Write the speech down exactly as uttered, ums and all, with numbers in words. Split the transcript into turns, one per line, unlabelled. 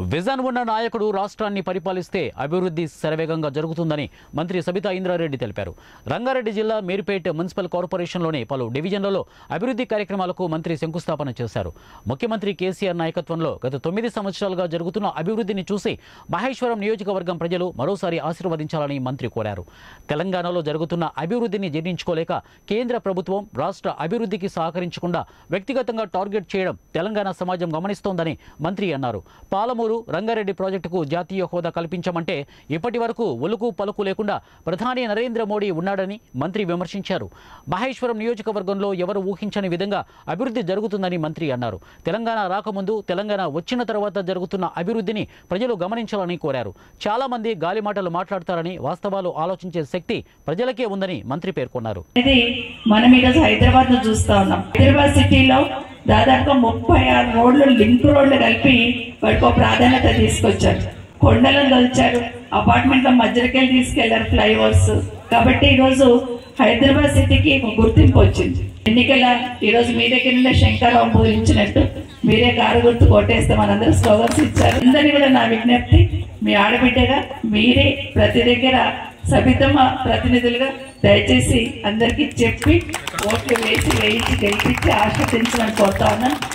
Vision ఉన్న నాయకుడు రాష్ట్రాన్ని పరిపాలిస్తే అభివృద్ధి శరవేగంగా జరుగుతుందని మంత్రి సబితా ఇంద్రారెడ్డి తెలిపారు. రంగారెడ్డి జిల్లా మీర్పేట్ మున్సిపల్ కార్పొరేషన్లోని పలు డివిజన్లలో అభివృద్ధి కార్యక్రమాలకు మంత్రి శంకుస్థాపన చేశారు. ముఖ్యమంత్రి కేసీఆర్ నాయకత్వంలో గత తొమ్మిది సంవత్సరాలుగా జరుగుతున్న అభివృద్ధిని చూసి మహేశ్వరం నియోజకవర్గం ప్రజలు మరోసారి ఆశీర్వదించాలని మంత్రి కోరారు. తెలంగాణలో జరుగుతున్న అభివృద్ధిని జీర్ణించుకోలేక కేంద్ర ప్రభుత్వం రాష్ట్ర అభివృద్ధికి సహకరించకుండా వ్యక్తిగతంగా టార్గెట్ చేయడం తెలంగాణ సమాజం గమనిస్తోందని మంత్రి అన్నారు. పాలమూరు రంగారెడ్డి ప్రాజెక్టుకు జాతీయ హోదా కల్పించమంటే ఇప్పటి వరకు ఒలుకు పలుకు లేకుండా ప్రధాని నరేంద్ర మోడీ ఉన్నాడని మంత్రి విమర్శించారు. మహేశ్వరం నియోజకవర్గంలో ఎవరు ఊహించని విధంగా అభివృద్ధి జరుగుతుందని మంత్రి అన్నారు. తెలంగాణ రాకముందు, తెలంగాణ వచ్చిన తర్వాత జరుగుతున్న అభివృద్ధిని ప్రజలు గమనించాలని కోరారు. చాలా మంది గాలి మాటలు మాట్లాడతారని, వాస్తవాలు ఆలోచించే శక్తి ప్రజలకే ఉందని మంత్రి పేర్కొన్నారు.
మనం ఈరోజు హైదరాబాద్ లో చూస్తా ఉన్నాం. హైదరాబాద్ సిటీలో దాదాపుగా ముప్పై ఆరు రోడ్లు లింక్ రోడ్లు కలిపి వాడికి ప్రాధాన్యత తీసుకొచ్చారు. కొండలను తొలిచారు, అపార్ట్మెంట్ల మధ్యలోకెళ్ళి తీసుకెళ్లారు ఫ్లైఓవర్స్. కాబట్టి ఈరోజు హైదరాబాద్ సిటీకి గుర్తింపు వచ్చింది. ఎన్నికల ఈరోజు మీ దగ్గర నుండే శంకరరావు పూజించినట్టు మీరే కారు గుర్తు కొట్టేస్తే మనందరూ స్లోగన్స్ ఇచ్చారు. అందరినీ కూడా నా విజ్ఞప్తి, మీ ఆడబిడ్డగా మీరే ప్రతి దగ్గర సబితమ్మ ప్రతినిధులుగా దయచేసి అందరికీ చెప్పి ఓట్లు వేసి వేయించి గెలిపించి ఆశీర్వదించమని కోరుతా ఉన్నాను.